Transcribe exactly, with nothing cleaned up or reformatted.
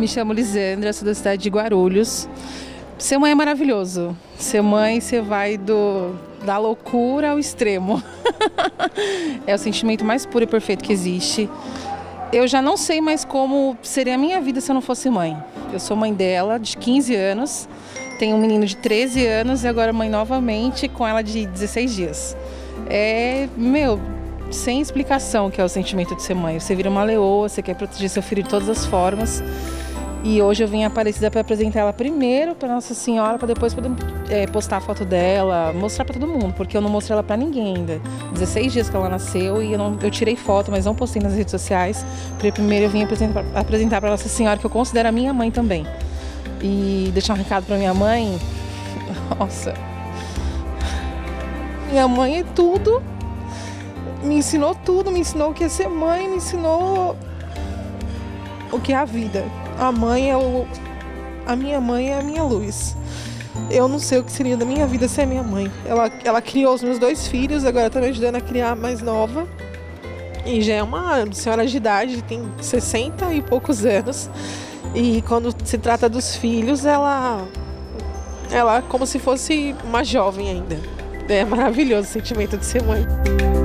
Me chamo Lisandra, sou da cidade de Guarulhos. Ser mãe é maravilhoso. Ser mãe, você vai do, da loucura ao extremo. É o sentimento mais puro e perfeito que existe. Eu já não sei mais como seria a minha vida se eu não fosse mãe. Eu sou mãe dela, de quinze anos. Tenho um menino de treze anos e agora mãe novamente com ela de dezesseis dias. É, meu, sem explicação que é o sentimento de ser mãe. Você vira uma leoa, você quer proteger seu filho de todas as formas. E hoje eu vim a Aparecida para apresentar ela primeiro para Nossa Senhora, para depois poder é, postar a foto dela, mostrar para todo mundo, porque eu não mostrei ela para ninguém ainda. dezesseis dias que ela nasceu e eu, não, eu tirei foto, mas não postei nas redes sociais. Porque primeiro eu vim apresentar para Nossa Senhora, que eu considero a minha mãe também. E deixar um recado para minha mãe. Nossa. Minha mãe é tudo. Me ensinou tudo, me ensinou o que é ser mãe, me ensinou o que é a vida. A mãe é o... A minha mãe é a minha luz. Eu não sei o que seria da minha vida sem a minha mãe. Ela, ela criou os meus dois filhos, agora está me ajudando a criar a mais nova. E já é uma senhora de idade, tem sessenta e poucos anos. E quando se trata dos filhos, ela... Ela é como se fosse uma jovem ainda. É maravilhoso o sentimento de ser mãe.